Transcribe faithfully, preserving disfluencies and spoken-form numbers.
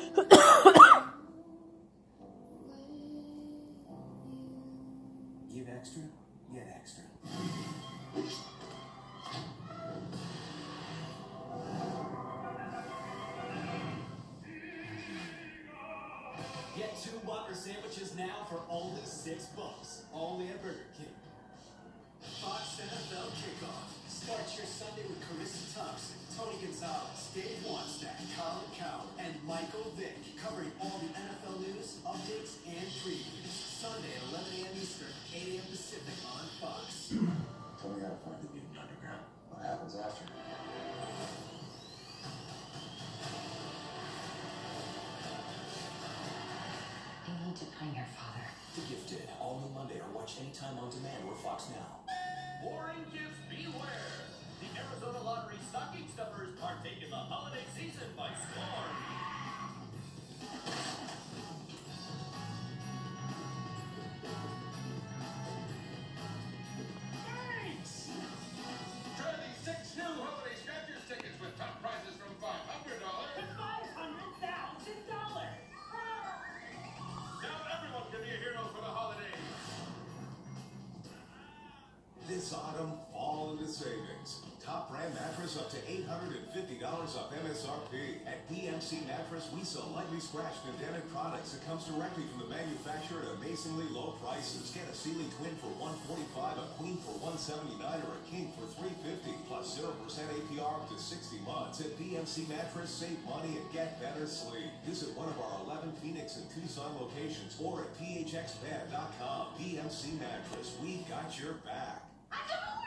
Give extra, get extra. Get two Whopper sandwiches now for only six bucks. Only at Burger King. Fox N F L Kickoff. Start your Sunday with Carissa Thompson, Tony Gonzalez, Dave Wannstedt, Colin Coward, and Michael Vick, covering all the N F L news, updates, and previews. Sunday at eleven a m Eastern, eight a m Pacific on Fox. Tony got to find the mutant underground. What happens after? I need to find your father. The Gifted, all new Monday, or watch anytime on demand or Fox Now. Boring gifts beware! The Arizona Lottery stocking stuffers partake in the holiday season by storm. Thanks! Try these six new holiday scratchers tickets with top prizes from five hundred dollars to five hundred thousand dollars. Now everyone can be a hero for the holidays. This autumn, fall into savings. Top brand mattress up to eight hundred fifty dollars off M S R P. At P M C Mattress, we sell lightly scratched and dented products that comes directly from the manufacturer at amazingly low prices. Get a ceiling twin for one hundred forty-five dollars, a queen for one hundred seventy-nine dollars, or a king for three hundred fifty dollars, plus zero percent A P R up to sixty months. At P M C Mattress, save money and get better sleep. Visit one of our eleven Phoenix and Tucson locations or at P H X bed dot com. P M C Mattress, we've got your back. I